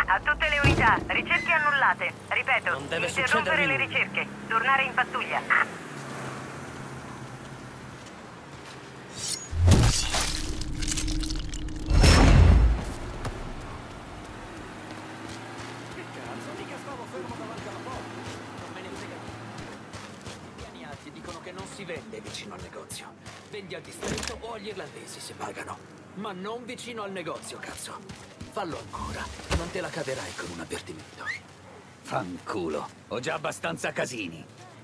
A tutte le unità, ricerche annullate. Ripeto, Non deve interrompere succedervi le nulla. ricerche. Tornare in pattuglia. Che cazzo, mica stavo fermo davanti alla porta. Non me ne frega niente. I piani alti dicono che non si vende vicino al negozio. Vendi al distretto o agli irlandesi se pagano. Ma non vicino al negozio, cazzo. Fallo ancora. Non te la caverai con un avvertimento. Fanculo, ho già abbastanza casini.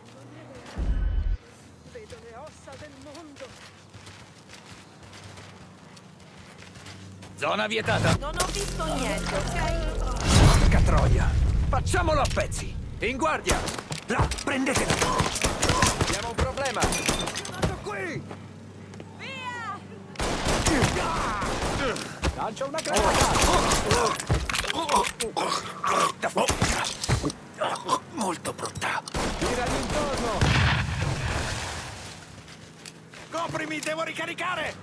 Vedo le ossa del mondo. Zona vietata. Non ho visto niente, ok? Porca troia. Facciamolo a pezzi. In guardia. Là, prendetela. Abbiamo un problema. Sono qui. Via! Lancio una granata. Molto brutta. Gira l'intorno. Coprimi, devo ricaricare.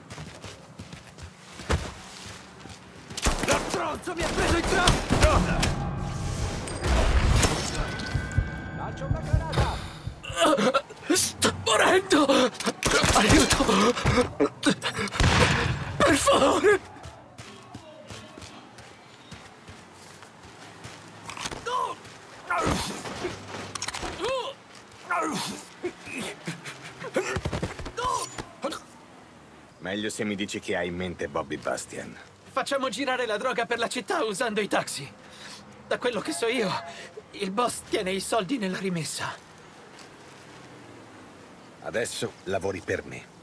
Lo stronzo mi ha preso in trappola. Lancio una granata. Sto morendo. Aiuto. Per favore. Meglio se mi dici che hai in mente Bobby Bastian. Facciamo girare la droga per la città usando i taxi. Da quello che so io, il boss tiene i soldi nella rimessa. Adesso lavori per me.